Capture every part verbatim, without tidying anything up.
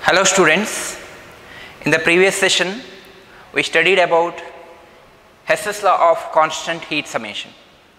Hello students, in the previous session we studied about Hess's law of constant heat summation.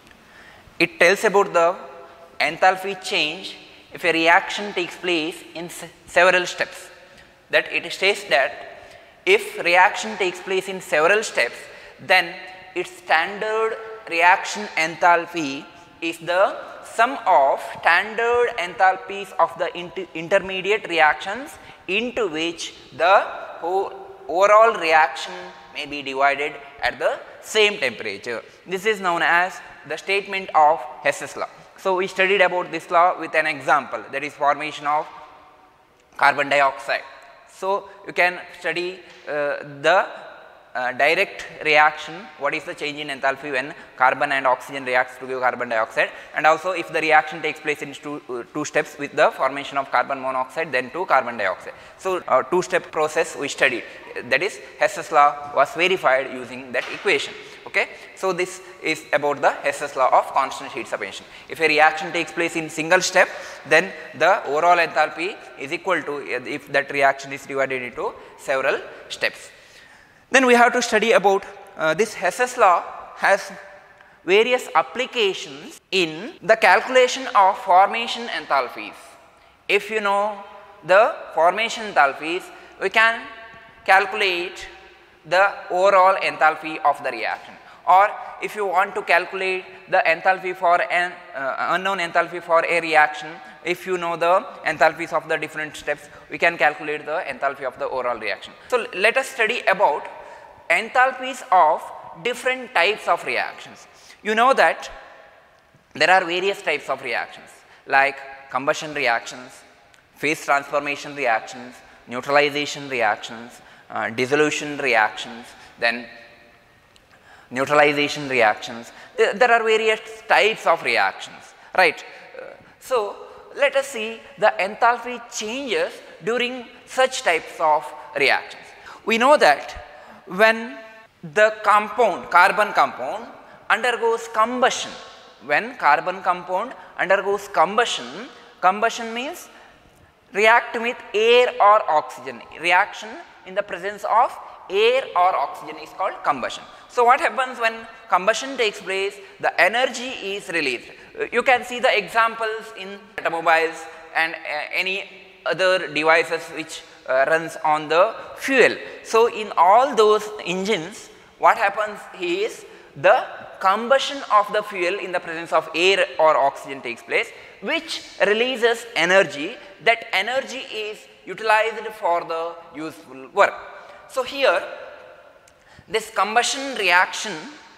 It tells about the enthalpy change if a reaction takes place in several steps. That it states that if reaction takes place in several steps, then its standard reaction enthalpy is the sum of standard enthalpies of the inter intermediate reactions into which the whole overall reaction may be divided at the same temperature. This is known as the statement of Hess's law. So, we studied about this law with an example, that is formation of carbon dioxide. So, you can study uh, the uh, direct reaction, what is the change in enthalpy when carbon and oxygen reacts to give carbon dioxide, and also if the reaction takes place in two, uh, two steps with the formation of carbon monoxide then to carbon dioxide. So, uh, two step process we studied, that is Hess's law was verified using that equation. Okay. So, this is about the Hess's law of constant heat summation. If a reaction takes place in single step, then the overall enthalpy is equal to if that reaction is divided into several steps. Then we have to study about uh, this Hess's law has various applications in the calculation of formation enthalpies. If you know the formation enthalpies, we can calculate the overall enthalpy of the reaction, or if you want to calculate the enthalpy for an uh, unknown enthalpy for a reaction, if you know the enthalpies of the different steps, we can calculate the enthalpy of the overall reaction. So, let us study about enthalpies of different types of reactions. You know that there are various types of reactions like combustion reactions, phase transformation reactions, neutralization reactions, uh, dissolution reactions, then neutralization reactions. There, there are various types of reactions, right. Uh, so, let us see the enthalpy changes during such types of reactions. We know that when the compound, carbon compound undergoes combustion, when carbon compound undergoes combustion, combustion means react with air or oxygen, reaction in the presence of air or oxygen is called combustion. So, what happens when combustion takes place? The energy is released. You can see the examples in automobiles and uh, any other devices which uh, runs on the fuel. So, in all those engines, what happens is the combustion of the fuel in the presence of air or oxygen takes place, which releases energy. That energy is utilized for the useful work. So, here this combustion reaction,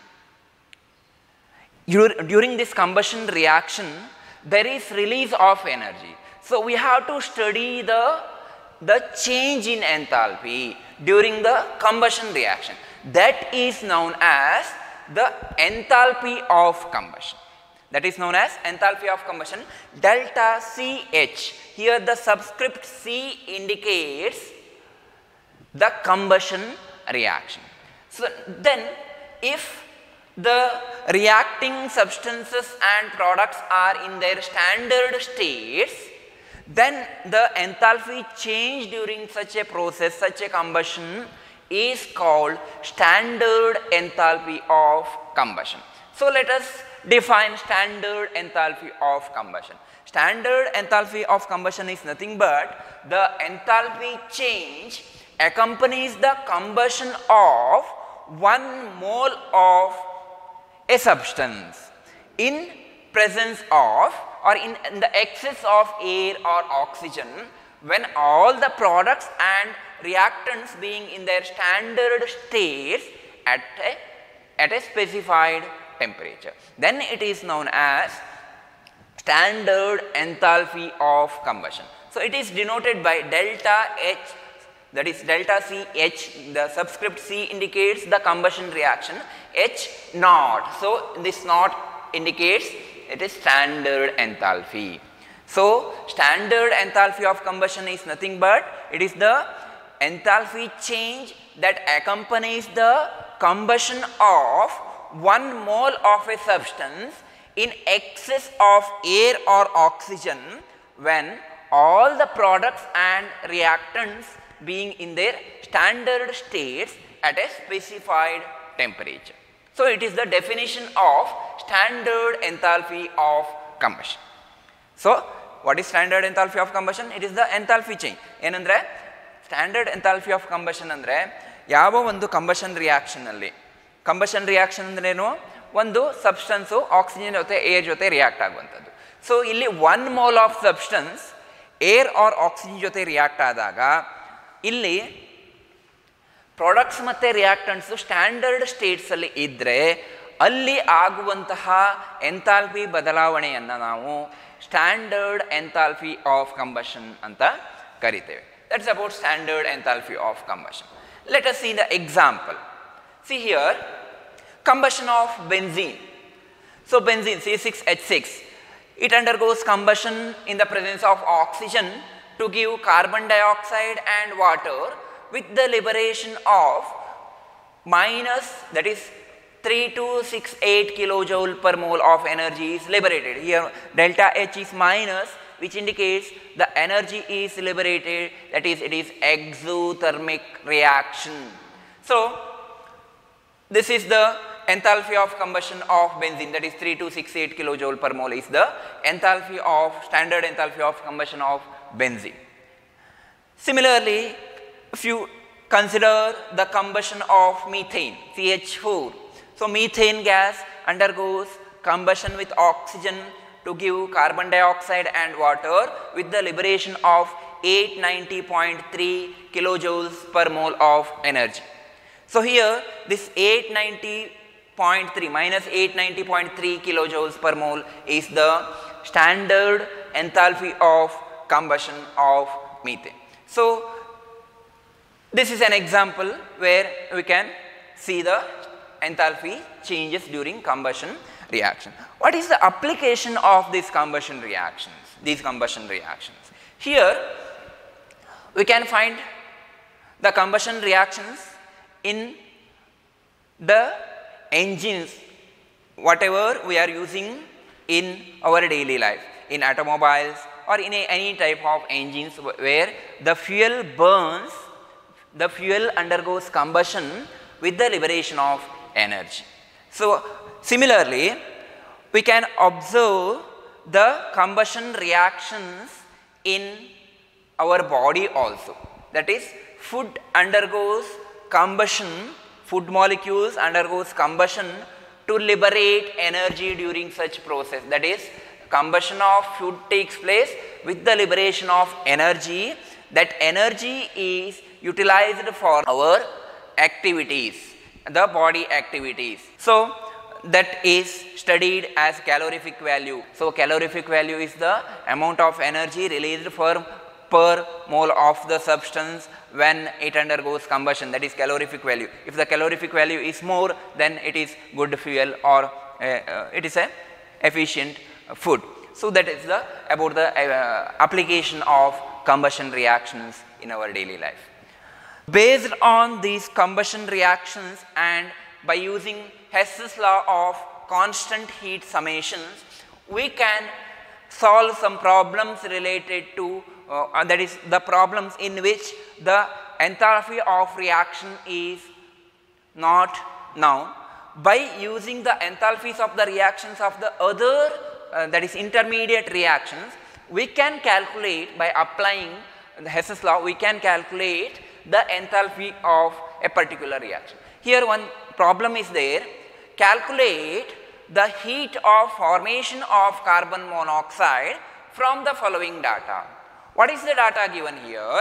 during this combustion reaction there is release of energy. So, we have to study the, the change in enthalpy during the combustion reaction, that is known as the enthalpy of combustion. That is known as enthalpy of combustion, delta C H. Here the subscript C indicates the combustion reaction. So, then if the reacting substances and products are in their standard states, then the enthalpy change during such a process, such a combustion is called standard enthalpy of combustion. So, let us define standard enthalpy of combustion. Standard enthalpy of combustion is nothing but the enthalpy change accompanies the combustion of one mole of a substance in presence of or in, in the excess of air or oxygen, when all the products and reactants being in their standard states at a, at a specified temperature. Then it is known as standard enthalpy of combustion. So, it is denoted by delta H, that is delta C H, the subscript C indicates the combustion reaction, H naught. So, this naught indicates it is standard enthalpy. So, standard enthalpy of combustion is nothing but it is the enthalpy change that accompanies the combustion of one mole of a substance in excess of air or oxygen when all the products and reactants being in their standard states at a specified temperature. So, it is the definition of standard enthalpy of combustion. So, what is standard enthalpy of combustion? It is the enthalpy change. ಏನಂದ್ರೆ standard enthalpy of combustion ಅಂದ್ರೆ ಯಾವ ಒಂದು combustion reaction ಅಲ್ಲಿ combustion reaction ಅಂದ್ರೆ ಏನು ಒಂದು substance oxygen ಜೊತೆ air ಜೊತೆ ರಿಯಾಕ್ಟ್ ಆಗುವಂತದ್ದು. ಸೊ ಇಲ್ಲಿ one mole of substance air or oxygen ಜೊತೆ ರಿಯಾಕ್ಟ್ ಆದಾಗ ಇಲ್ಲಿ ಪ್ರಾಡಕ್ಟ್ಸ್ ಮತ್ತು ರಿಯಾಕ್ಟೆಂಟ್ಸು ಸ್ಟ್ಯಾಂಡರ್ಡ್ ಸ್ಟೇಟ್ಸಲ್ಲಿ ಇದ್ದರೆ ಅಲ್ಲಿ ಆಗುವಂತಹ ಎಂಥಾಲ್ಪಿ ಬದಲಾವಣೆಯನ್ನು ನಾವು ಸ್ಟ್ಯಾಂಡರ್ಡ್ ಎಂಥಾಲ್ಪಿ ಆಫ್ ಕಂಬಷನ್ ಅಂತ ಕರಿತೇವೆ. That's about standard enthalpy of combustion. Let us see the example. See here combustion of benzene. So benzene C six H six, it undergoes combustion in the presence of oxygen to give carbon dioxide and water with the liberation of minus, that is three two six eight kilojoule per mole of energy is liberated. Here delta H is minus, which indicates the energy is liberated, that is it is exothermic reaction. So this is the enthalpy of combustion of benzene, that is three two six eight kilojoule per mole is the enthalpy of standard enthalpy of combustion of benzene. Similarly, if you consider the combustion of methane C H four, so methane gas undergoes combustion with oxygen to give carbon dioxide and water with the liberation of eight ninety point three kilojoules per mole of energy. So here this eight ninety point three minus eight ninety point three kilojoules per mole is the standard enthalpy of combustion of methane. So this is an example where we can see the enthalpy changes during combustion reaction. What is the application of these combustion reactions? These combustion reactions. Here we can find the combustion reactions in the engines, whatever we are using in our daily life, in automobiles or in a, any type of engines where the fuel burns, the fuel undergoes combustion with the liberation of energy. So similarly, we can observe the combustion reactions in our body also. That is, food undergoes combustion, food molecules undergoes combustion to liberate energy during such process. That is, combustion of food takes place with the liberation of energy. That energy is utilized for our activities, the body activities. So that is studied as calorific value. So calorific value is the amount of energy released for per mole of the substance when it undergoes combustion, that is calorific value. If the calorific value is more, then it is good fuel or uh, uh, it is a efficient food. So that is the about the uh, application of combustion reactions in our daily life. Based on these combustion reactions and by using Hess's law of constant heat summations, we can solve some problems related to Uh, that is the problems in which the enthalpy of reaction is not known. By using the enthalpies of the reactions of the other uh, that is intermediate reactions, we can calculate, by applying the Hess's law, we can calculate the enthalpy of a particular reaction. Here one problem is there. Calculate the heat of formation of carbon monoxide from the following data. What is the data given here?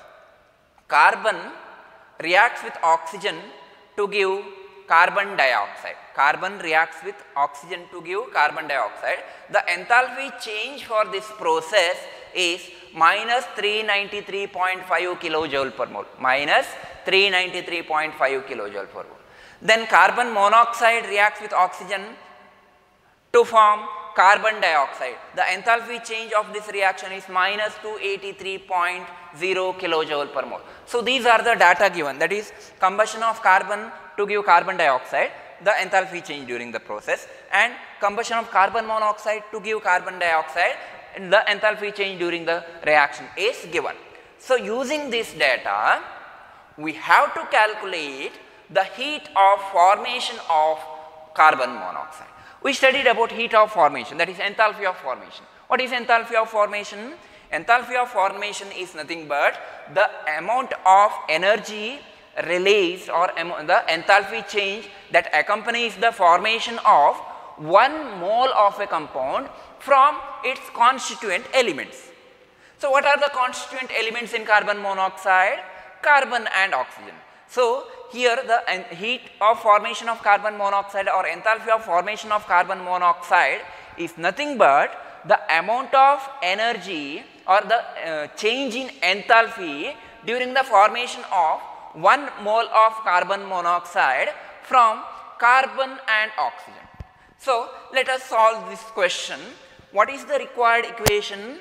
Carbon reacts with oxygen to give carbon dioxide. Carbon reacts with oxygen to give carbon dioxide. The enthalpy change for this process is minus three ninety-three point five kilojoule per mole. Minus three ninety-three point five kilojoule per mole. Then carbon monoxide reacts with oxygen to form carbon dioxide. The enthalpy change of this reaction is minus two eighty-three point zero kilojoule per mole. So these are the data given, that is combustion of carbon to give carbon dioxide, the enthalpy change during the process, and combustion of carbon monoxide to give carbon dioxide, the enthalpy change during the reaction is given. So using this data, we have to calculate the heat of formation of carbon monoxide. We studied about heat of formation, that is enthalpy of formation. What is enthalpy of formation? Enthalpy of formation is nothing but the amount of energy released or the enthalpy change that accompanies the formation of one mole of a compound from its constituent elements. So what are the constituent elements in carbon monoxide? Carbon and oxygen. So here the heat of formation of carbon monoxide or enthalpy of formation of carbon monoxide is nothing but the amount of energy or the uh, change in enthalpy during the formation of one mole of carbon monoxide from carbon and oxygen. So let us solve this question. What is the required equation?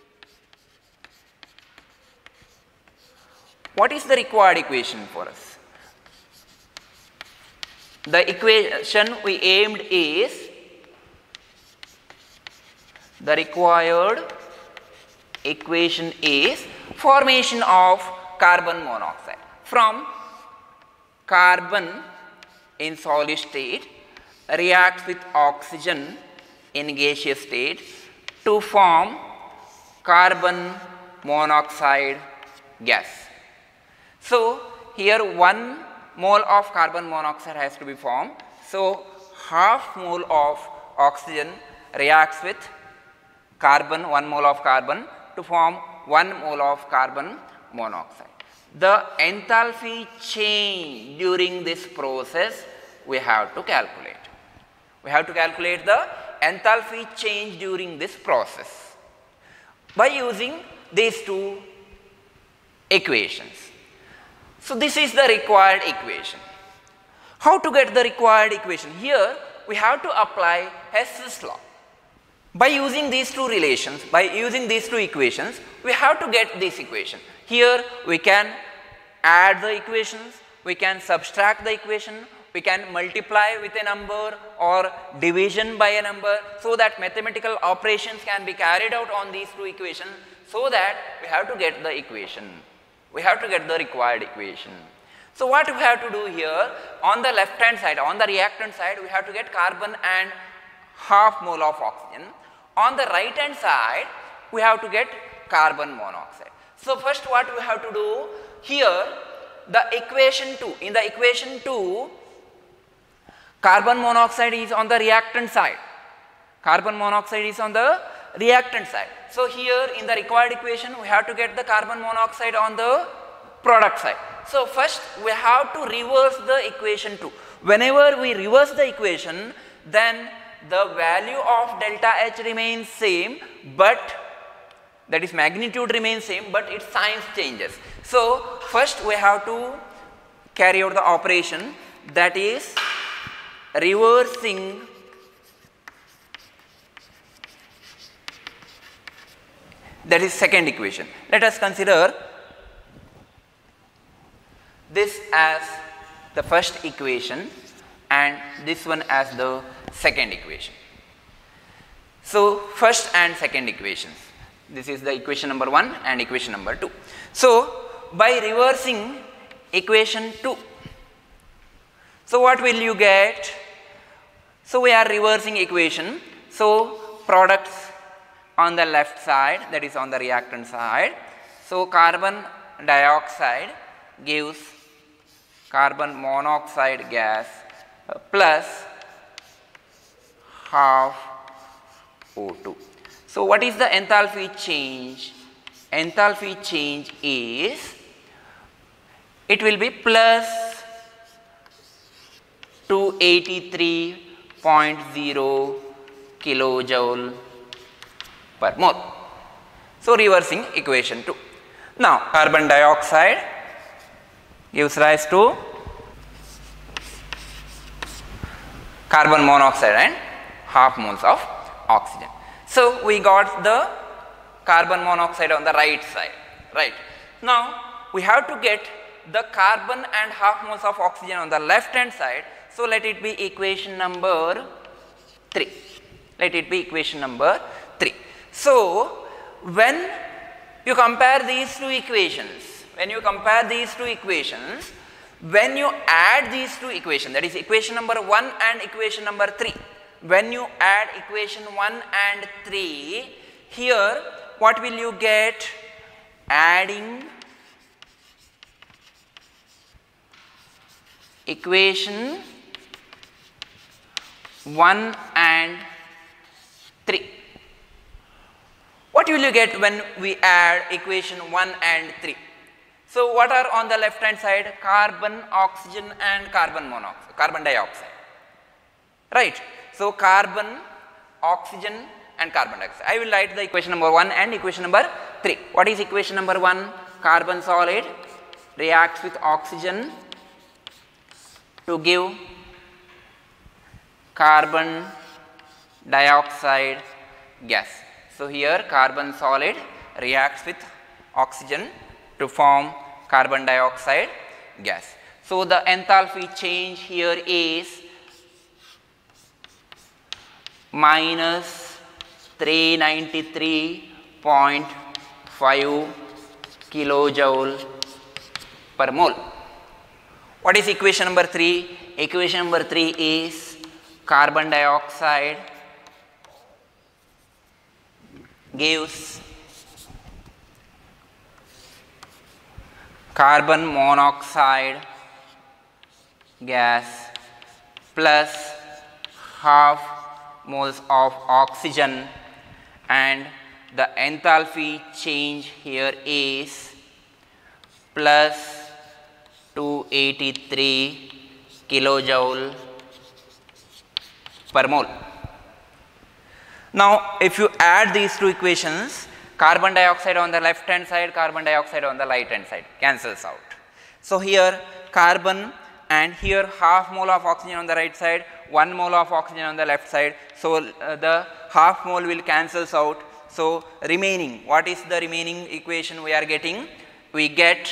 What is the required equation for us? The equation we aimed is the required equation is formation of carbon monoxide from carbon in solid state reacts with oxygen in gaseous state to form carbon monoxide gas. So here one mole of carbon monoxide has to be formed. So half mole of oxygen reacts with carbon, one mole of carbon to form one mole of carbon monoxide. The enthalpy change during this process we have to calculate. We have to calculate the enthalpy change during this process by using these two equations. So this is the required equation. How to get the required equation? Here we have to apply Hess's law. By using these two relations, by using these two equations, we have to get this equation. Here we can add the equations, we can subtract the equation, we can multiply with a number or division by a number, so that mathematical operations can be carried out on these two equations, so that we have to get the equation. We have to get the required equation. So what we have to do here, on the left hand side, on the reactant side, we have to get carbon and half mole of oxygen. On the right hand side, we have to get carbon monoxide. So first what we have to do here, the equation two, in the equation two, carbon monoxide is on the reactant side. Carbon monoxide is on the reactant side. So here in the required equation, we have to get the carbon monoxide on the product side. So first we have to reverse the equation two. Whenever we reverse the equation, then the value of delta H remains same, but that is magnitude remains same, but its sign changes. So first we have to carry out the operation, that is reversing that is second equation. Let us consider this as the first equation and this one as the second equation. So first and second equations, this is the equation number one and equation number two. So by reversing equation two, so what will you get? So we are reversing equation. So products on the left side, that is on the reactant side. So carbon dioxide gives carbon monoxide gas uh, plus half O two. So what is the enthalpy change? Enthalpy change is, it will be plus two eighty-three point zero kilojoule per mole. So reversing equation two. Now carbon dioxide gives rise to carbon monoxide and half moles of oxygen. So we got the carbon monoxide on the right side, right? Now we have to get the carbon and half moles of oxygen on the left hand side. So let it be equation number three. Let it be equation number three. So So when you compare these two equations, when you compare these two equations, when you add these two equations, that is equation number one and equation number three, when you add equation one and three, here what will you get? Adding equation one and three. What will you get when we add equation one and three? So what are on the left hand side? Carbon, oxygen and carbon monoxide, carbon dioxide, right? So carbon, oxygen and carbon dioxide. I will write the equation number one and equation number three. What is equation number one? Carbon solid reacts with oxygen to give carbon dioxide gas. So here carbon solid reacts with oxygen to form carbon dioxide gas. So the enthalpy change here is minus three ninety-three point five kilojoule per mole. What is equation number three? Equation number three is carbon dioxide gives carbon monoxide gas plus half moles of oxygen, and the enthalpy change here is plus two eighty-three kilojoule per mole. Now if you add these two equations, carbon dioxide on the left hand side, carbon dioxide on the right hand side cancels out. So here carbon and here half mole of oxygen on the right side, one mole of oxygen on the left side. So uh, the half mole will cancels out. So remaining, what is the remaining equation we are getting? We get,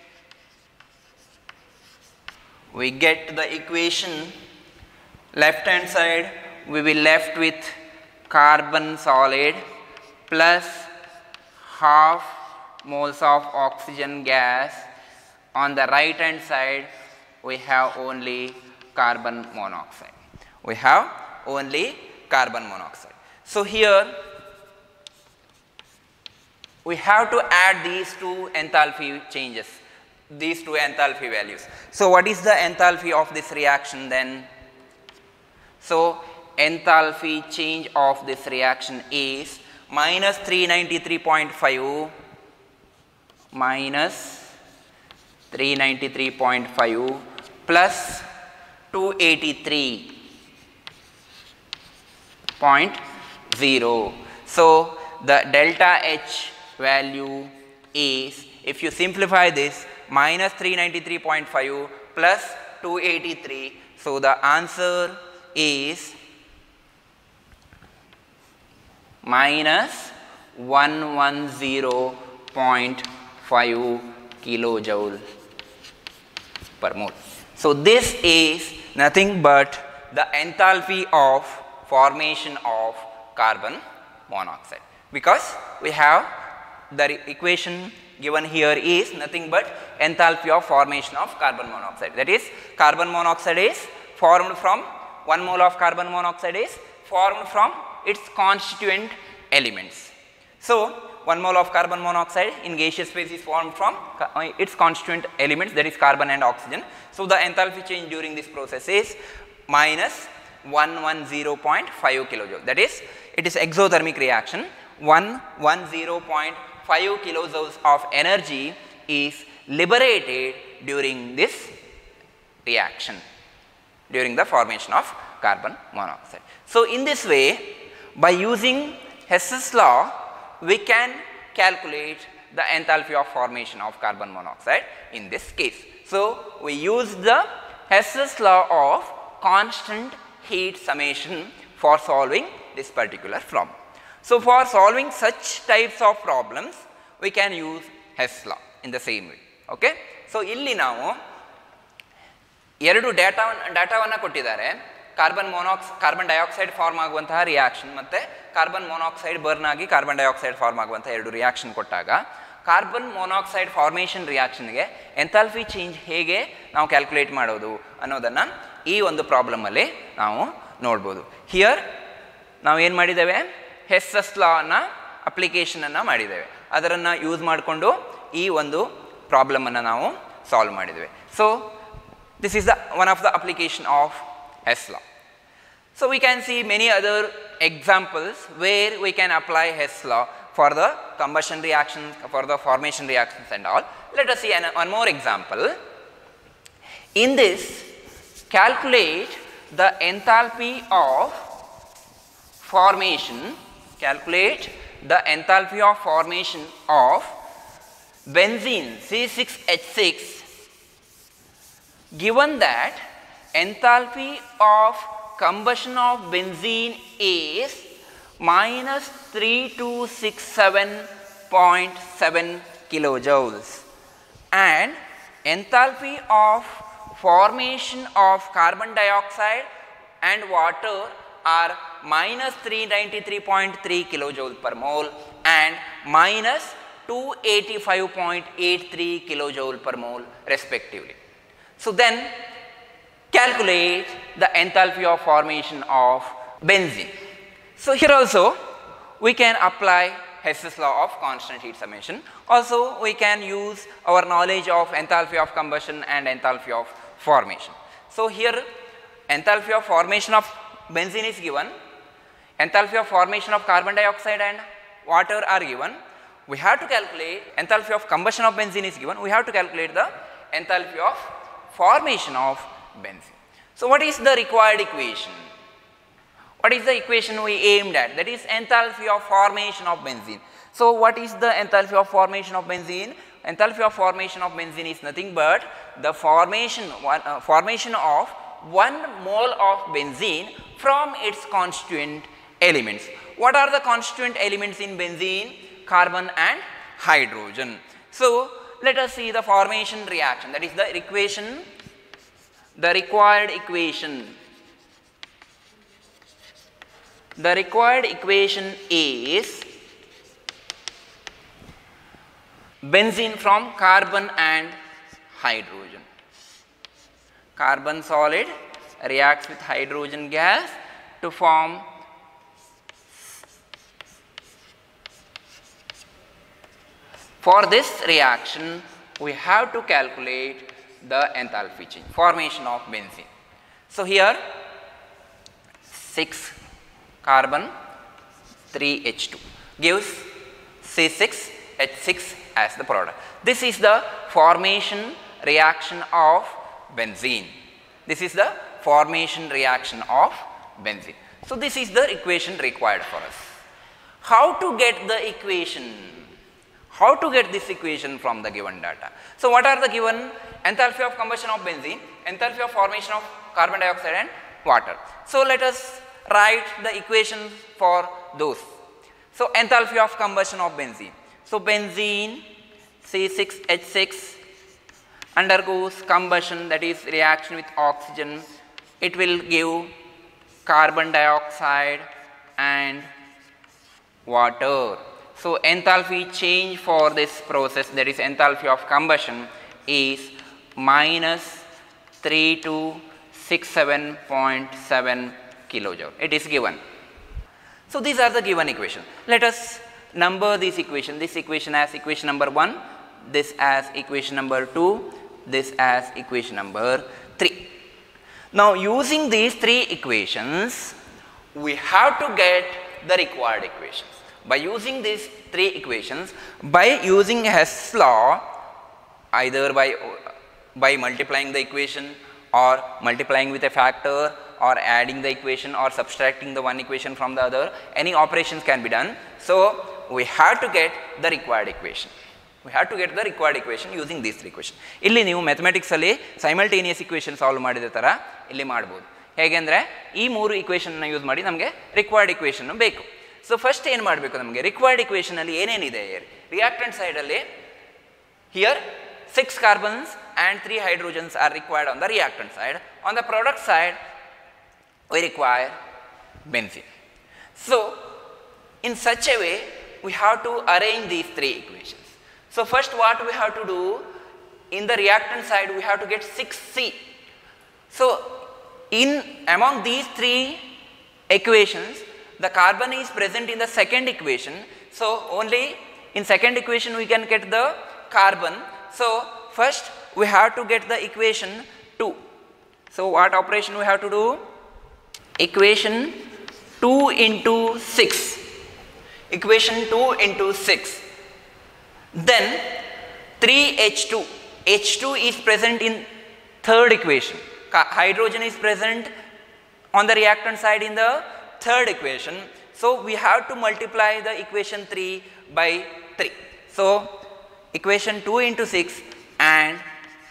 we get the equation left hand side, we will left with carbon solid plus half moles of oxygen gas. On the right hand side we have only carbon monoxide. We have only carbon monoxide. So here we have to add these two enthalpy changes, these two enthalpy values. So what is the enthalpy of this reaction then? So enthalpy change of this reaction is minus three ninety-three point five minus three ninety-three point five plus two eighty-three point zero. So the delta H value is, if you simplify this, minus three ninety-three point five plus two eighty-three. So the answer is minus one hundred ten point five kilojoule per mole. So this is nothing but the enthalpy of formation of carbon monoxide, because we have the equation given here is nothing but enthalpy of formation of carbon monoxide. That is, carbon monoxide is formed from, one mole of carbon monoxide is formed from its constituent elements. So one mole of carbon monoxide in gaseous phase is formed from its constituent elements, that is carbon and oxygen. So the enthalpy change during this process is minus one hundred ten point five kilojoule. That is, it is exothermic reaction. one hundred ten point five kilojoules of energy is liberated during this reaction, during the formation of carbon monoxide. So in this way, by using Hess's law, we can calculate the enthalpy of formation of carbon monoxide in this case. So we use the Hess's law of constant heat summation for solving this particular problem. So for solving such types of problems, we can use Hess law in the same way. Okay? So illi ನಾವು ಎರಡು data ಡೇಟಾವನ್ನು ಕೊಟ್ಟಿದ್ದಾರೆ. Carbon monox carbon dioxide form ಆಗುವಂತಹ reaction ಮತ್ತು carbon monoxide burn ಆಗಿ carbon dioxide form ಆಗುವಂಥ ಎರಡು reaction ಕೊಟ್ಟಾಗ ಕಾರ್ಬನ್ ಮೊನಾಕ್ಸೈಡ್ ಫಾರ್ಮೇಷನ್ ರಿಯಾಕ್ಷನ್ಗೆ ಎಂಥಾಲ್ಪಿ ಚೇಂಜ್ ಹೇಗೆ ನಾವು ಕ್ಯಾಲ್ಕುಲೇಟ್ ಮಾಡೋದು ಅನ್ನೋದನ್ನು ಈ ಒಂದು ಪ್ರಾಬ್ಲಮಲ್ಲಿ ನಾವು ನೋಡ್ಬೋದು. ಹಿಯರ್ ನಾವು ಏನು ಮಾಡಿದ್ದೇವೆ, ಹೆಸ್ಸಸ್ ಲಾನ ಅಪ್ಲಿಕೇಶನನ್ನು ಮಾಡಿದ್ದೇವೆ. ಅದನ್ನು ಯೂಸ್ ಮಾಡಿಕೊಂಡು ಈ ಒಂದು ಪ್ರಾಬ್ಲಮನ್ನು ನಾವು ಸಾಲ್ವ್ ಮಾಡಿದ್ದೇವೆ. So this is the one of the application of Hess law. So we can see many other examples where we can apply Hess law for the combustion reactions, for the formation reactions and all. Let us see an, one more example. In this, calculate the enthalpy of formation, calculate the enthalpy of formation of benzene C six H six, given that enthalpy of combustion of benzene is minus three two six seven point seven kilojoules and enthalpy of formation of carbon dioxide and water are minus three ninety-three point three kilojoule per mole and minus two eighty-five point eight three kilojoule per mole respectively. So then calculate the enthalpy of formation of benzene. So here also we can apply Hess's law of constant heat summation. Also we can use our knowledge of enthalpy of combustion and enthalpy of formation. So here enthalpy of formation of benzene is given, enthalpy of formation of carbon dioxide and water are given. We have to calculate enthalpy of combustion of benzene is given. We have to calculate the enthalpy of formation of benzene. So what is the required equation? What is the equation we aimed at? That is enthalpy of formation of benzene. So what is the enthalpy of formation of benzene? Enthalpy of formation of benzene is nothing but the formation, one, uh, formation of one mole of benzene from its constituent elements. What are the constituent elements in benzene? Carbon and hydrogen. So let us see the formation reaction, that is the equation, the required equation. The required equation is benzene from carbon and hydrogen. Carbon solid reacts with hydrogen gas to form For this reaction, we have to calculate the enthalpy change, formation of benzene. So here six carbon three H two gives C six H six as the product. This is the formation reaction of benzene. This is the formation reaction of benzene. So this is the equation required for us. How to get the equation? How to get this equation from the given data? So what are the given? Enthalpy of combustion of benzene, enthalpy of formation of carbon dioxide and water. So let us write the equation for those. So enthalpy of combustion of benzene. So benzene C six H six undergoes combustion, that is reaction with oxygen. It will give carbon dioxide and water. So enthalpy change for this process, that is enthalpy of combustion, is minus three two six seven point seven kilojoule. It is given. So these are the given equation. Let us number this equation. This equation as equation number one, this as equation number two, this as equation number three. Now using these three equations, we have to get the required equations. By using these three equations, by using Hess law, either by, by multiplying the equation or multiplying with a factor or adding the equation or subtracting the one equation from the other, any operations can be done. So we have to get the required equation. We have to get the required equation using these three equations. ಇಲ್ಲಿ ನೀವು mathematics ಅಲ್ಲಿ simultaneous equation solve ಮಾಡಿದ ತರ ಇಲ್ಲಿ ಮಾಡಬಹುದು. ಹೇಗೆಂದ್ರೆ ಈ ಮೂರು equation ಅನ್ನು ಯೂಸ್ ಮಾಡಿ ನಮಗೆ ರಿಕ್ವೈರ್ಡ್ ಇಕ್ವೇಷನ್ ಬೇಕು. ಸೊ ಫಸ್ಟ್ ಏನು ಮಾಡಬೇಕು, ನಮಗೆ ರಿಕ್ವೈರ್ಡ್ ಇಕ್ವೇಷನ್ ಅಲ್ಲಿ ಏನೇನಿದೆ, ರಿಯಾಕ್ಟೆಂಟ್ ಸೈಡ್ ಅಲ್ಲಿ here six carbons and three hydrogens are required on the reactant side. On the product side, we require benzene. So, in such a way, we have to arrange these three equations. So, first what we have to do, in the reactant side we have to get six C. So, in among these three equations, the carbon is present in the second equation. So, only in second equation we can get the carbon. So, first we have to get the equation two. So, what operation we have to do? Equation two into six. Equation two into six. Then three H two. H two is present in third equation. Hydrogen is present on the reactant side in the third equation. So, we have to multiply the equation three by three. So, equation two into six and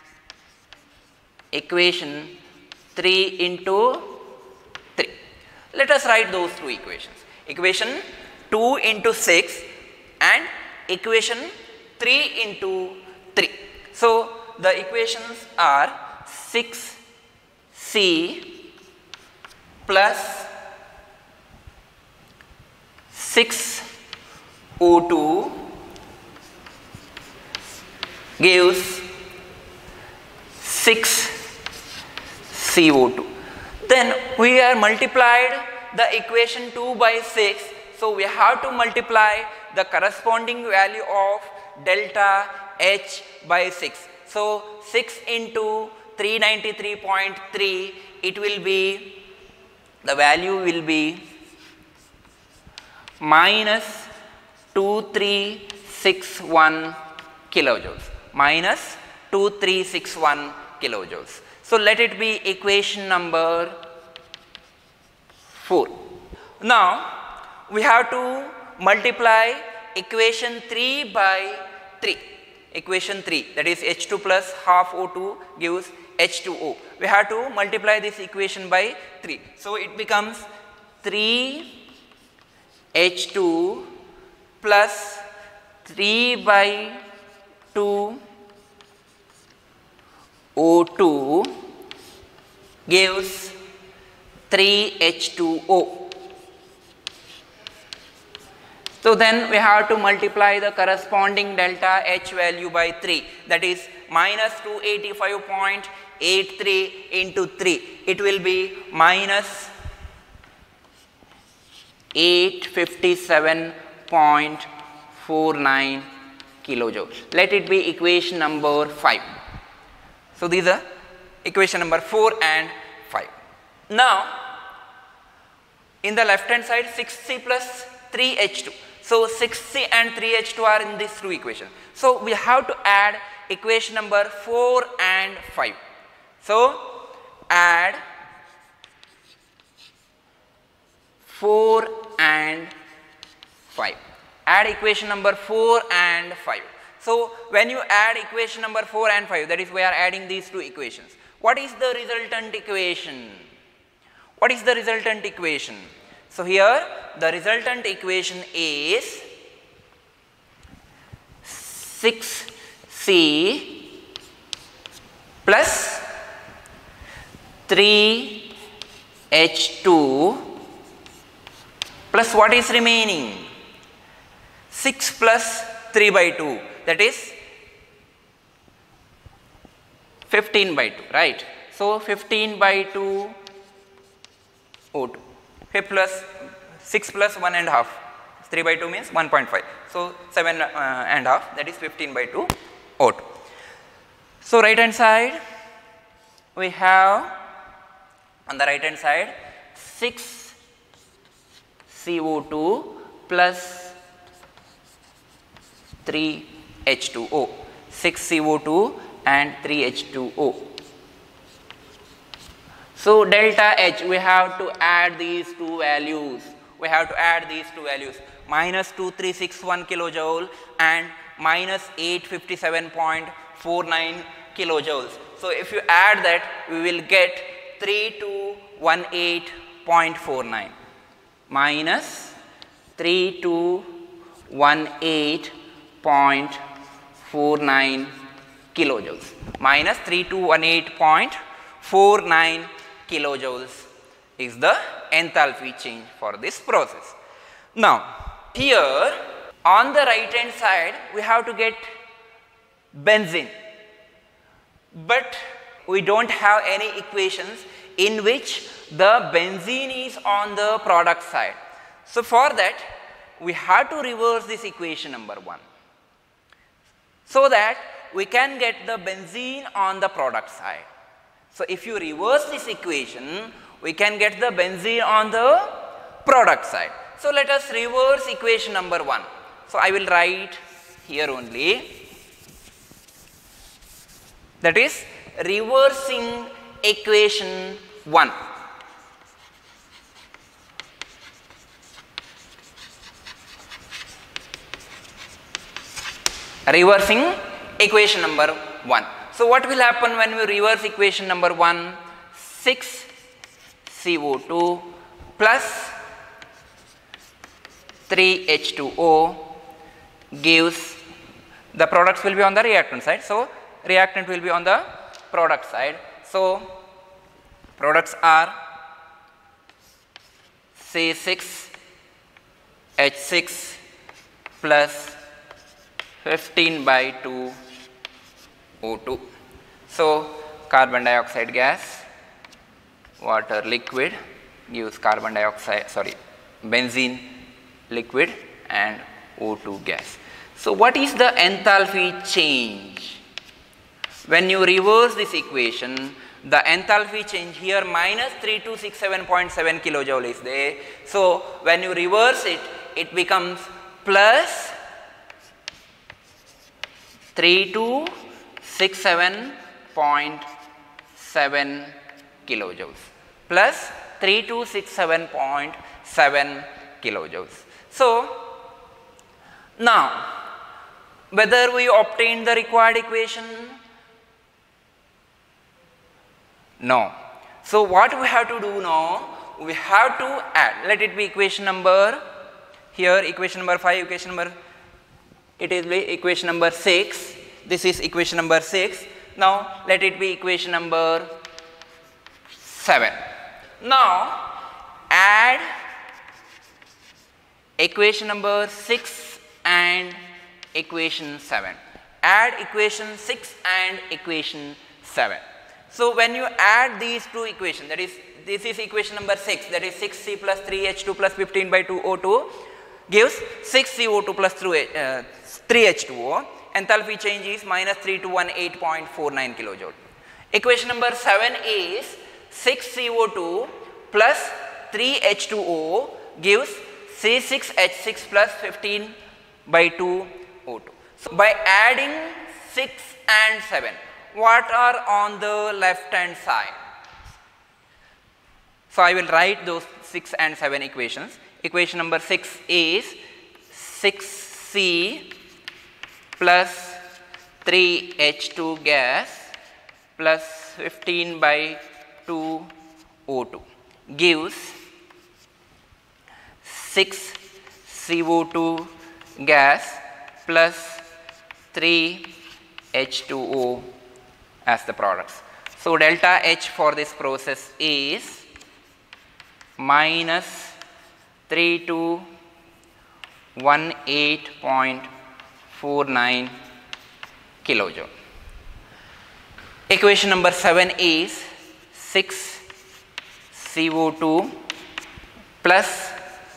equation three into three. Let us write those two equations. Equation two into six and equation three into three. So, the equations are six C plus six O two gives six C O two. Then we are multiplied the equation two by six. So, we have to multiply the corresponding value of delta H by six. So, six into three ninety-three point three, it will be, the value will be minus two three six one kilojoules, minus two three six one kilojoules. So, let it be equation number four. Now, we have to multiply equation three by three. Equation three, that is H two plus half O two gives H two O. We have to multiply this equation by three. So, it becomes three H two plus three by two O two gives three H two O. So, then we have to multiply the corresponding delta H value by three, that is minus two eighty-five point eight three into three. It will be minus eight fifty-seven point four nine kilojoules. Let it be equation number five. So, these are equation number four and five. Now, in the left hand side six C plus three H two. So, six C and three H two are in these two equations. So, we have to add equation number four and five. So, add four and five. Add equation number four and five. So, when you add equation number four and five, that is we are adding these two equations. What is the resultant equation? What is the resultant equation? So, here the resultant equation is six C plus three H two plus what is remaining? six plus three by two, that is fifteen by two, right. So, fifteen by two O two. Plus six plus one and a half, three by two means one point five. So, seven uh, and a half, that is fifteen by two O two. So, right hand side we have, on the right hand side six C O two plus three H two O, six C O two and three H two O. So, delta H, we have to add these two values, we have to add these two values, minus two three six one kilojoule and minus eight fifty-seven point four nine kilojoules. So, if you add that, we will get three two one eight point four nine minus three two one eight point four nine kilojoules minus three two one eight point four nine kilojoules is the enthalpy change for this process. Now, here on the right hand side we have to get benzene, but we do not have any equations in which the benzene is on the product side. So, for that we have to reverse this equation number one, so that we can get the benzene on the product side. So, if you reverse this equation, we can get the benzene on the product side. So, let us reverse equation number one. So, I will write here only, that is reversing equation one. Reversing equation number one. So, what will happen when we reverse equation number one? six C O two plus three H two O gives, the products will be on the reactant side. So, reactant will be on the product side. So, products are C six H six plus fifteen by two O two. So, carbon dioxide gas, water liquid gives carbon dioxide, sorry, benzene liquid and O two gas. So, what is the enthalpy change? When you reverse this equation, the enthalpy change here minus three two six seven point seven kilojoule is there. So, when you reverse it, it becomes plus three two six seven point seven kilojoules plus three two six seven point seven kilojoules. So, now whether we obtain the required equation? No. So, what we have to do now? We have to add, let it be equation number, here equation number five, equation number, it is equation number six, this is equation number six. Now, let it be equation number seven. Now, add equation number six and equation seven. Add equation six and equation seven. So, when you add these two equations, that is, this is equation number six, that is six C plus three H two plus fifteen by two O two gives six C O two plus three H two O. Enthalpy change is minus three two one eight point four nine kilojoule. Equation number seven is six C O two plus three H two O gives C six H six plus fifteen by two O two. So, by adding six and seven, what are on the left hand side? So, I will write those six and seven equations. Equation number six is six C plus three H two gas plus fifteen by two O two gives six C O two gas plus three H two O as the products. So, delta H for this process is minus three two one eight point four nine kilojoule. Equation number seven is six C O two plus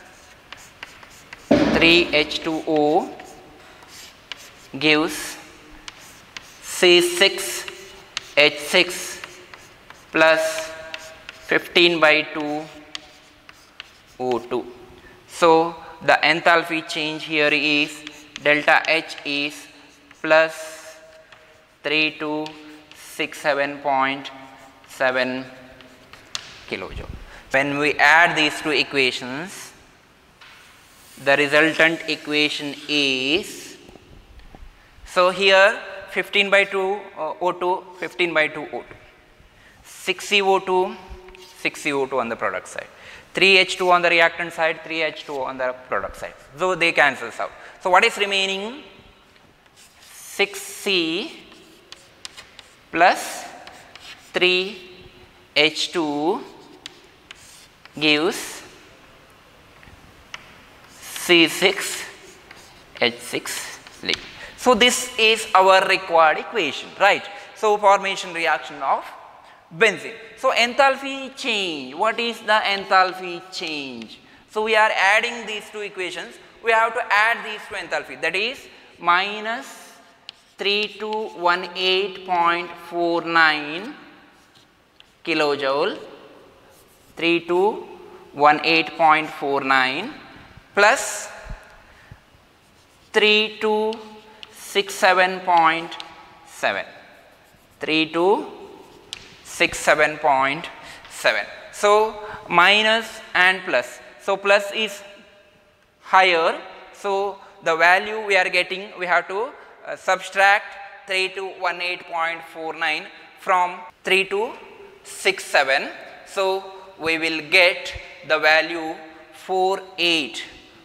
three H two O gives C six H six plus fifteen by two O two. So, the enthalpy change here is delta H is plus three two six seven point seven kilojoule. When we add these two equations, the resultant equation is, so here fifteen by two uh, O two, fifteen by two O two, six C O two, six C O two on the product side, three H two on the reactant side, three H two on the product side. So, they cancels out. So, what is remaining? six C plus three H two gives C six H six lead. So this is our required equation, right? So formation reaction of benzene. So enthalpy change, what is the enthalpy change? So we are adding these two equations, we have to add these two enthalpy, that is minus three two one eight point four nine kilojoule, three two one eight point four nine plus three two six seven point seven, three two six seven point seven. So minus and plus, so plus is higher, so the value we are getting, we have to uh, subtract three two one eight point four nine from three two six seven, so we will get the value forty-eight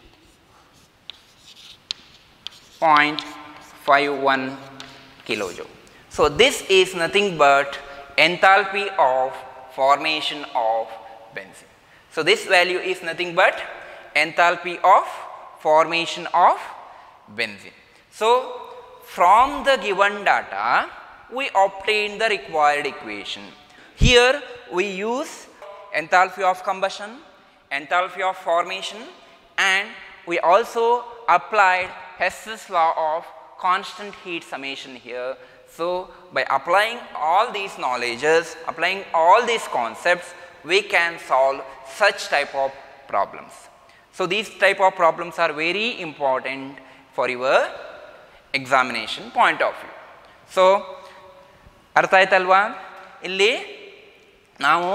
point five one kilojoule. So this is nothing but enthalpy of formation of benzene. So this value is nothing but enthalpy of formation of benzene. So from the given data we obtain the required equation. Here we use enthalpy of combustion, enthalpy of formation, and we also applied Hess's law of constant heat summation here. So by applying all these knowledges, applying all these concepts, we can solve such type of problems. So these type of problems are very important for your examination point of view. So ಅರ್ಥ ಆಯ್ತಲ್ವಾ? ಇಲ್ಲಿ ನಾವು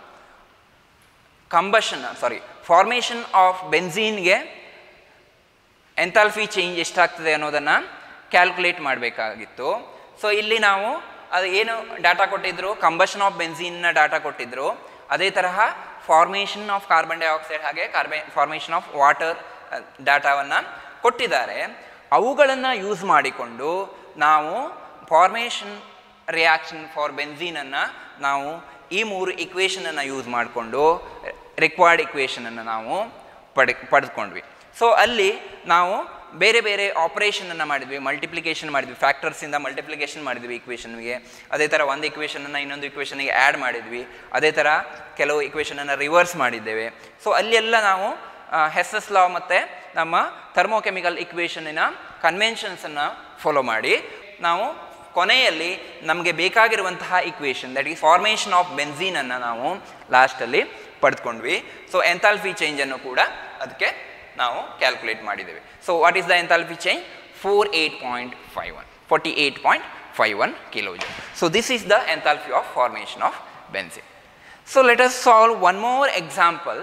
combustion sorry formation of ಬೆನ್ಝೀನ್ಗೆ enthalpy change ಎಷ್ಟಾಗ್ತದೆ ಅನ್ನೋದನ್ನು calculate ಮಾಡಬೇಕಾಗಿತ್ತು. So ಇಲ್ಲಿ ನಾವು ಅದು ಏನು ಡಾಟಾ ಕೊಟ್ಟಿದ್ರು, ಕಂಬಷನ್ ಆಫ್ ಬೆನ್ಝೀನ್ನ ಡಾಟಾ ಕೊಟ್ಟಿದ್ರು, ಅದೇ ತರಹ ಫಾರ್ಮೇಷನ್ ಆಫ್ ಕಾರ್ಬನ್ ಡೈಆಕ್ಸೈಡ್ ಹಾಗೆ ಕಾರ್ಬನ್ ಫಾರ್ಮೇಷನ್ ಆಫ್ ವಾಟರ್ ಡಾಟಾವನ್ನು ಕೊಟ್ಟಿದ್ದಾರೆ. ಅವುಗಳನ್ನು ಯೂಸ್ ಮಾಡಿಕೊಂಡು ನಾವು ಫಾರ್ಮೇಷನ್ ರಿಯಾಕ್ಷನ್ ಫಾರ್ ಬೆನ್ಝೀನನ್ನು ನಾವು ಈ ಮೂರು ಇಕ್ವೇಷನನ್ನು ಯೂಸ್ ಮಾಡಿಕೊಂಡು ರಿಕ್ವೈರ್ಡ್ ಇಕ್ವೇಷನನ್ನು ನಾವು ಪಡೆ ಪಡೆದುಕೊಂಡ್ವಿ. ಸೊ ಅಲ್ಲಿ ನಾವು ಬೇರೆ ಬೇರೆ ಆಪರೇಷನನ್ನು ಮಾಡಿದ್ವಿ, ಮಲ್ಟಿಪ್ಲಿಕೇಶನ್ ಮಾಡಿದ್ವಿ, ಫ್ಯಾಕ್ಟರ್ಸಿಂದ ಮಲ್ಟಿಪ್ಲಿಕೇಶನ್ ಮಾಡಿದ್ವಿ ಇಕ್ವೇಷನ್ಗೆ. ಅದೇ ಥರ ಒಂದು ಇಕ್ವೇಷನನ್ನು ಇನ್ನೊಂದು ಇಕ್ವೇಷನ್ಗೆ ಆ್ಯಡ್ ಮಾಡಿದ್ವಿ, ಅದೇ ಥರ ಕೆಲವು ಇಕ್ವೇಷನನ್ನು ರಿವರ್ಸ್ ಮಾಡಿದ್ದೇವೆ. ಸೊ ಅಲ್ಲೆಲ್ಲ ನಾವು ಹೆಸ್ಸಸ್ ಲಾ ಮತ್ತು ನಮ್ಮ ಥರ್ಮೋಕೆಮಿಕಲ್ ಇಕ್ವೇಷನಿನ ಕನ್ವೆನ್ಷನ್ಸನ್ನು ಫಾಲೋ ಮಾಡಿ ನಾವು ಕೊನೆಯಲ್ಲಿ ನಮಗೆ ಬೇಕಾಗಿರುವಂತಹ equation that is formation of ಬೆನ್ಝೀನನ್ನು ನಾವು ಲಾಸ್ಟಲ್ಲಿ ಪಡೆದುಕೊಂಡ್ವಿ. ಸೊ ಎಂಥಾಲ್ಪಿ ಚೇಂಜನ್ನು ಕೂಡ ಅದಕ್ಕೆ ನಾವು ಕ್ಯಾಲ್ಕುಲೇಟ್ ಮಾಡಿದ್ದೇವೆ. So what is the enthalpy change? Four eight point five one forty eight point five one kilojoule. So this is the enthalpy of formation of benzene. So let us solve one more example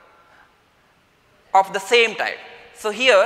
of the same type. So here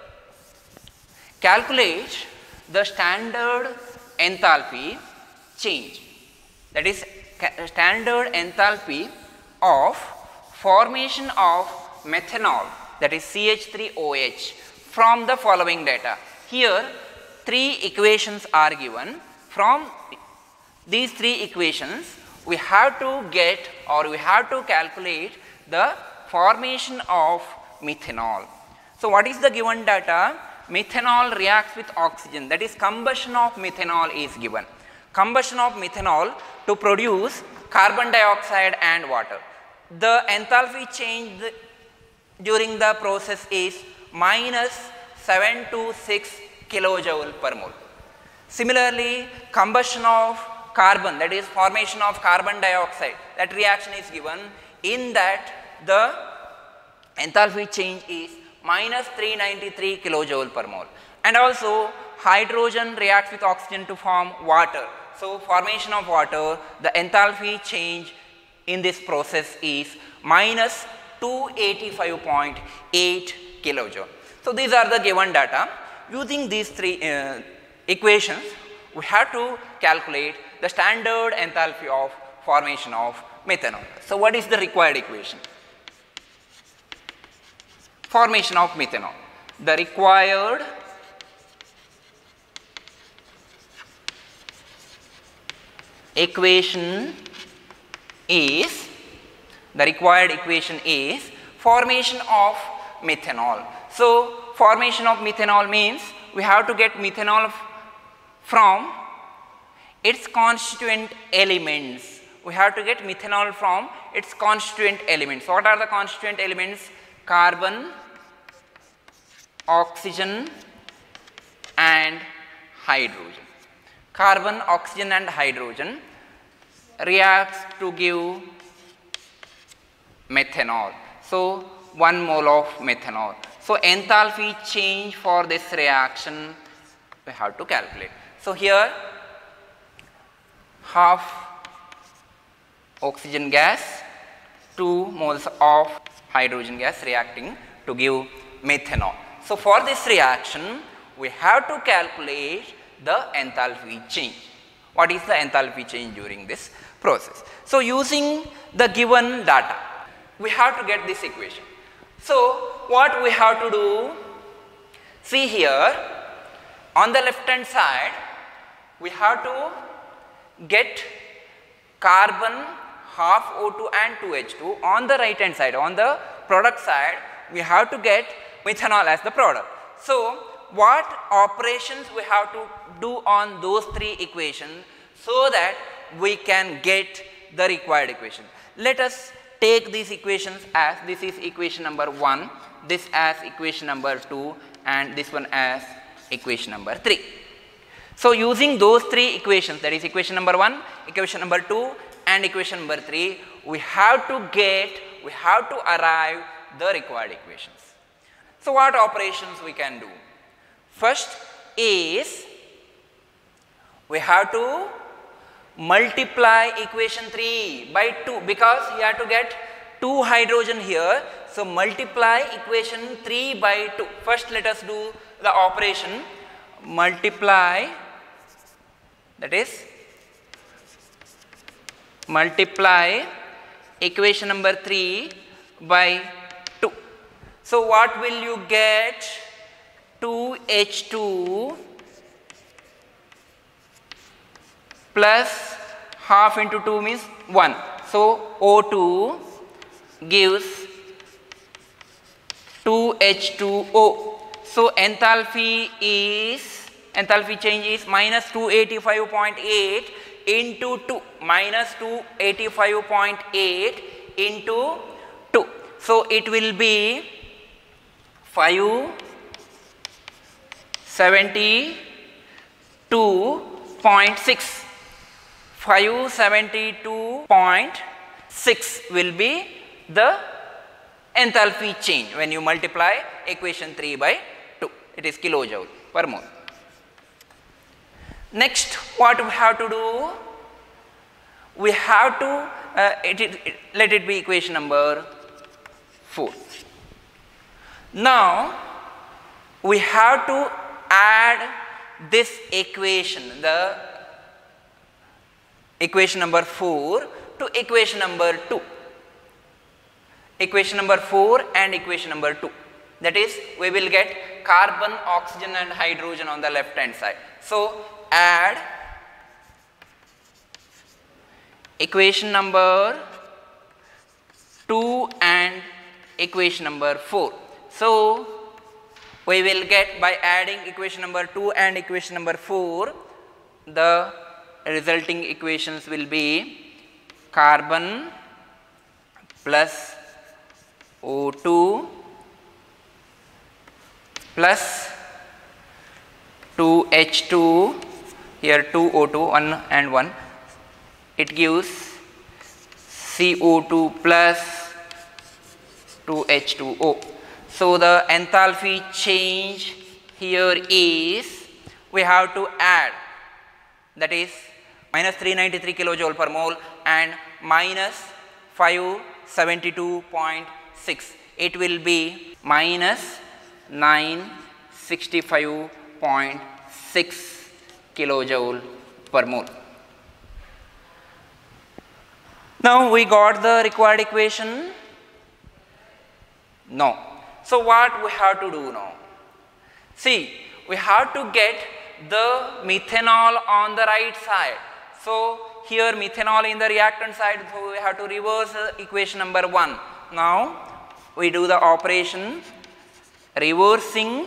calculate the standard enthalpy change, that is standard enthalpy of formation of methanol, that is C H three O H, from the following data. Here three equations are given. From these three equations we have to get or we have to calculate the formation of methanol. So what is the given data? Methanol reacts with oxygen, that is combustion of methanol is given. Combustion of methanol to produce carbon dioxide and water. The enthalpy change during the process is minus seven to six kilojoule per mole. Similarly, combustion of carbon, that is formation of carbon dioxide, that reaction is given. In that the enthalpy change is minus three ninety-three kilojoule per mole. And also hydrogen reacts with oxygen to form water. So formation of water, the enthalpy change in this process is minus two eighty-five point eight kilojoule. So these are the given data. Using these three uh, equations we have to calculate the standard enthalpy of formation of methanol. So what is the required equation? Formation of methanol. The required equation is The required equation is formation of methanol. So formation of methanol means we have to get methanol from its constituent elements. We have to get methanol from its constituent elements. What are the constituent elements? Carbon, oxygen and hydrogen. Carbon, oxygen and hydrogen reacts to give methanol. So one mole of methanol. So enthalpy change for this reaction we have to calculate. So here half oxygen gas, two moles of hydrogen gas reacting to give methanol. So for this reaction we have to calculate the enthalpy change. What is the enthalpy change during this process? So using the given data we have to get this equation. So what we have to do, see here on the left hand side we have to get carbon, half O two and two H two. On the right hand side, on the product side we have to get methanol as the product. So what operations we have to do on those three equations so that we can get the required equation? Let us take these equations as this is equation number one, this as equation number two and this one as equation number three. So using those three equations, that is equation number one, equation number two and equation number three, we have to get, we have to arrive the required equations. So what operations we can do? First is we have to multiply equation three by two because you have to get two hydrogen here. So multiply equation three by two. First let us do the operation multiply, that is multiply equation number three by two. So what will you get? two H two plus half into two means one. So O two gives two H two O. So enthalpy is, enthalpy change is minus two eighty-five point eight into two, minus two eighty-five point eight into two. So it will be five seventy-two point six. five seventy-two point six will be the enthalpy change when you multiply equation three by two. It is kilojoule per mole. Next what we have to do? We have to uh, it, it, it, let it be equation number four. Now we have to add this equation, the equation number four to equation number two. Equation number four and equation number two. That is, we will get carbon, oxygen and hydrogen on the left hand side. So add equation number two and equation number four. So we will get, by adding equation number two and equation number four, the resulting equations will be carbon plus O two plus two H two, here two O two, one and one, it gives C O two plus two H two O. So the enthalpy change here is, we have to add, that is minus three ninety-three kilojoule per mole and minus five seventy-two point six. It will be minus nine sixty-five point six kilojoule per mole. Now we got the required equation? No. So what we have to do now? See, we have to get the methanol on the right side. So here methanol in the reactant side, so we have to reverse uh, equation number one. Now we do the operation reversing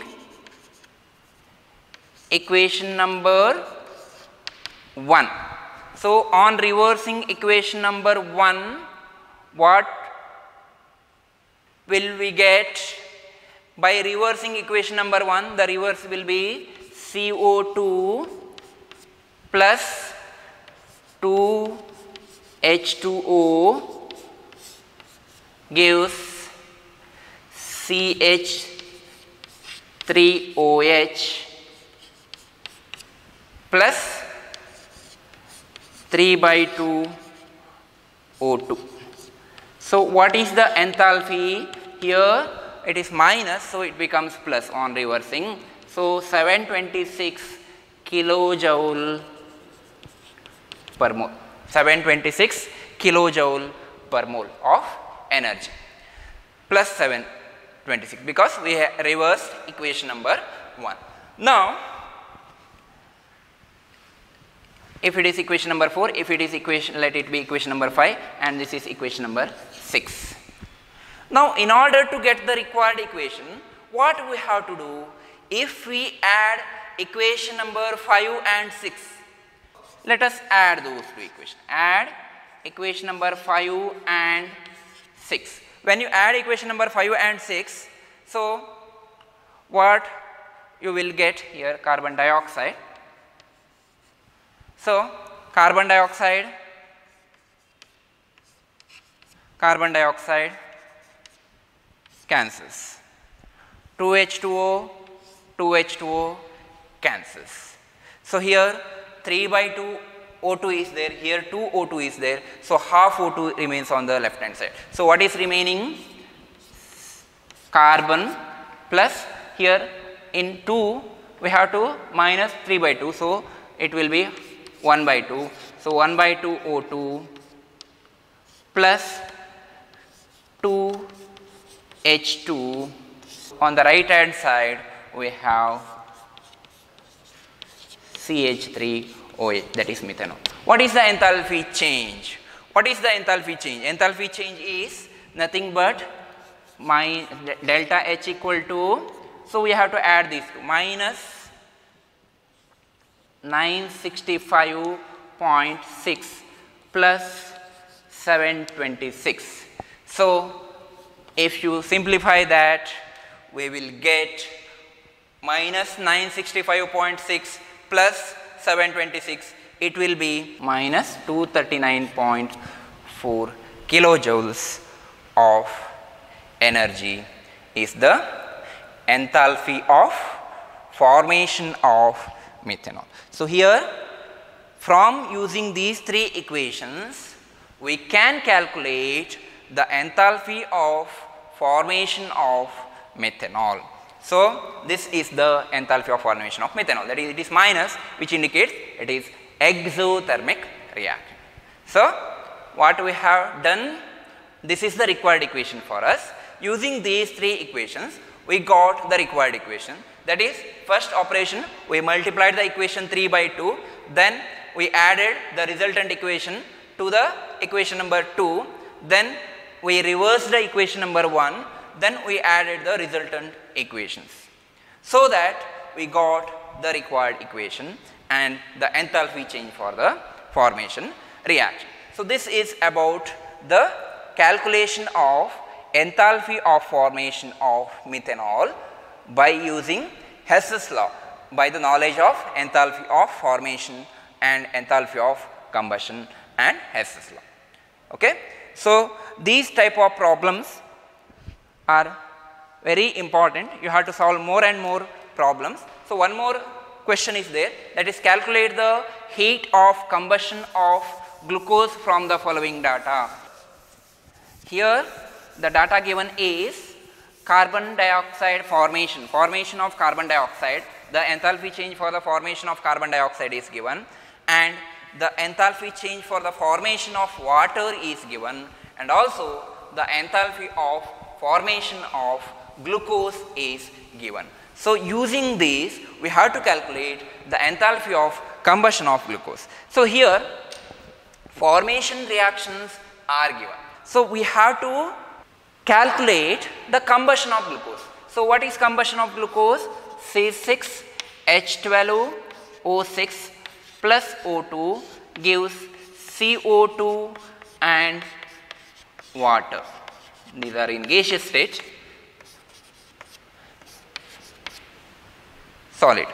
equation number one. So on reversing equation number one, what will we get? By reversing equation number one, the reverse will be C O two plus two H two O gives C H three O H plus three by two O two. So what is the enthalpy? Here it is minus, so it becomes plus on reversing. So seven hundred twenty-six kilojoule per mole, seven hundred twenty-six kilojoule per mole of energy, plus seven hundred twenty-six, because we have reversed equation number one. Now if it is equation number four, if it is equation, let it be equation number five, and this is equation number six. Now in order to get the required equation, what we have to do? If we add equation number five and six, let us add those two equations. Add equation number five and six. When you add equation number five and six, so what you will get here? Carbon dioxide. So carbon dioxide, carbon dioxide cancels. two H two O, two H two O cancels. So here three by two O two is there, here two O two is there, so half O two remains on the left hand side. So what is remaining? Carbon plus, here in two we have to minus three by two, so it will be one by two. So one by two O two plus two H two. On the right hand side we have C H three O H, that is methanol. What is the enthalpy change? What is the enthalpy change? Enthalpy change is nothing but my delta H equal to, so we have to add these two, minus nine hundred sixty-five point six plus seven hundred twenty-six. So if you simplify that, we will get minus nine hundred sixty-five point six plus seven hundred twenty-six, it will be minus two hundred thirty-nine point four kilojoules of energy is the enthalpy of formation of methanol. So here from using these three equations we can calculate the enthalpy of formation of methanol. So this is the enthalpy of formation of methanol, that is it is minus, which indicates it is exothermic reaction. So what we have done, this is the required equation for us. Using these three equations we got the required equation, that is first operation we multiplied the equation three by two, then we added the resultant equation to the equation number two, then we reversed the equation number one, then we added the resultant equations, so that we got the required equation and the enthalpy change for the formation reaction. So this is about the calculation of enthalpy of formation of methanol by using Hess's law, by the knowledge of enthalpy of formation and enthalpy of combustion and Hess's law. Okay? So these type of problems are very important. You have to solve more and more problems. So one more question is there, that is calculate the heat of combustion of glucose from the following data. Here the data given is carbon dioxide formation, formation of carbon dioxide, the enthalpy change for the formation of carbon dioxide is given, and the enthalpy change for the formation of water is given, and also the enthalpy of formation of glucose is given. So using these we have to calculate the enthalpy of combustion of glucose. So here formation reactions are given. So we have to calculate the combustion of glucose. So what is combustion of glucose? C six H twelve O six plus O two gives C O two and water. These are in gaseous state, solid.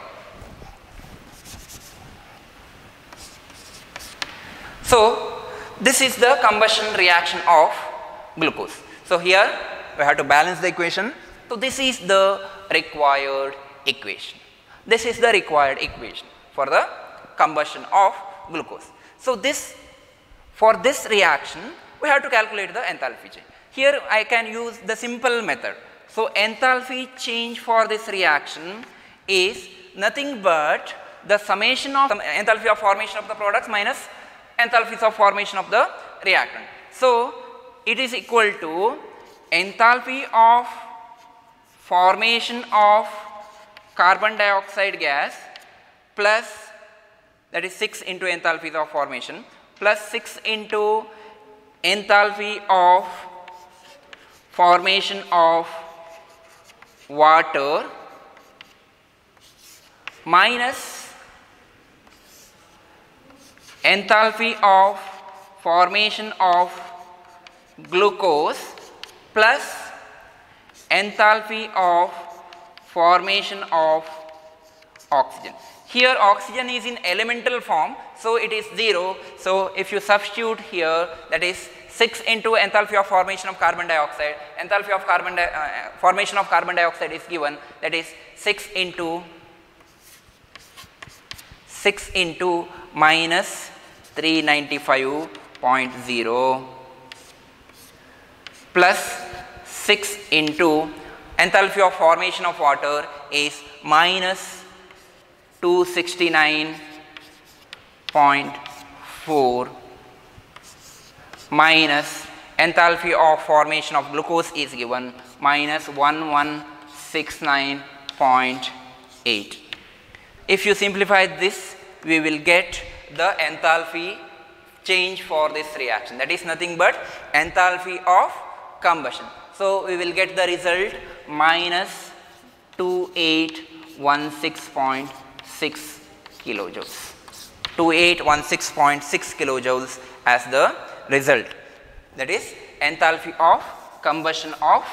So this is the combustion reaction of glucose. So here we have to balance the equation. So this is the required equation. This is the required equation for the combustion of glucose. So this, for this reaction we have to calculate the enthalpy change. Here I can use the simple method. So enthalpy change for this reaction is nothing but the summation of the enthalpy of formation of the products minus enthalpies of formation of the reactant. So it is equal to enthalpy of formation of carbon dioxide gas plus, that is six into enthalpies of formation, plus six into enthalpy of formation of water minus enthalpy of formation of glucose plus enthalpy of formation of oxygen. Here oxygen is in elemental form, so it is zero. So if you substitute here, that is six into enthalpy of formation of carbon dioxide, enthalpy of carbon di uh, formation of carbon dioxide is given, that is six into six into minus three ninety-five point zero plus six into enthalpy of formation of water is minus two sixty-nine point four minus enthalpy of formation of glucose is given minus eleven sixty-nine point eight. If you simplify this, we will get the enthalpy change for this reaction, that is nothing but enthalpy of combustion. So we will get the result minus two eight one six point six kilojoules, two eight one six point six kilojoules as the result, that is enthalpy of combustion of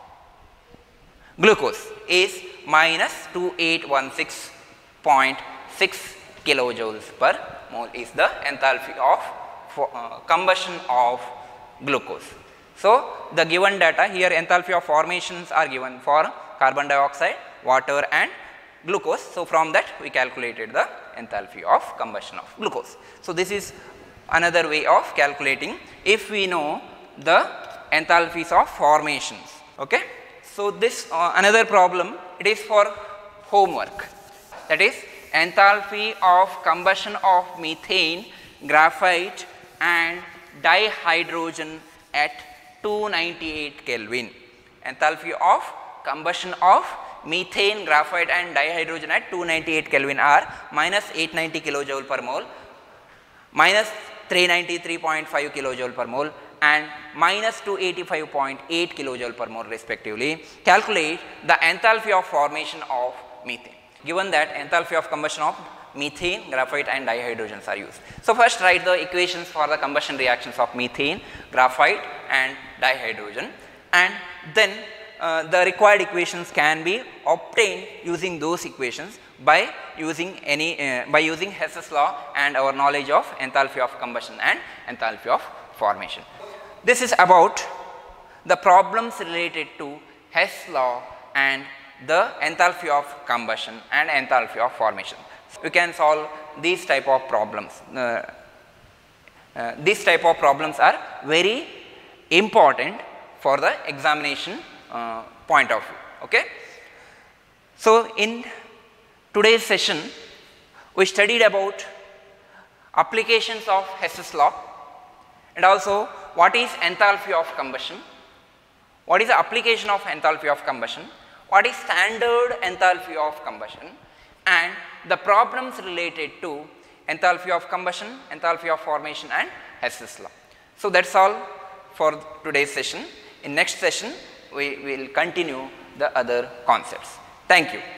glucose is minus two eight one six point six kilojoules per mole is the enthalpy of for, uh, combustion of glucose. So the given data here, enthalpy of formations are given for carbon dioxide, water and glucose. So from that we calculated the enthalpy of combustion of glucose. So this is another way of calculating if we know the enthalpies of formations. Okay. So this uh, another problem, it is for homework, that is enthalpy of combustion of methane, graphite and dihydrogen at two ninety-eight Kelvin. Enthalpy of combustion of methane, graphite and dihydrogen at two ninety-eight Kelvin are minus eight ninety kilojoule per mole, minus three ninety-three point five kilojoule per mole and minus two eighty-five point eight kilojoule per mole respectively. Calculate the enthalpy of formation of methane, given that enthalpy of combustion of methane, graphite and dihydrogens are used. So first write the equations for the combustion reactions of methane, graphite and dihydrogen, and then uh, the required equations can be obtained using those equations by using any uh, by using Hess's law and our knowledge of enthalpy of combustion and enthalpy of formation. This is about the problems related to Hess law and the enthalpy of combustion and enthalpy of formation. You can solve these type of problems. Uh, uh, these type of problems are very important for the examination uh, point of view. Okay. So in today's session we studied about applications of Hess's law and also what is enthalpy of combustion, what is the application of enthalpy of combustion, what is standard enthalpy of combustion, and the problems related to enthalpy of combustion, enthalpy of formation and Hess's law. So that's all for today's session. In next session, we will continue the other concepts. Thank you.